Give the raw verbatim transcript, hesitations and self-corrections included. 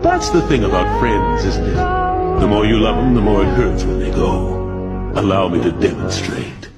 That's the thing about friends, isn't it? The more you love them, the more it hurts when they go. Allow me to demonstrate.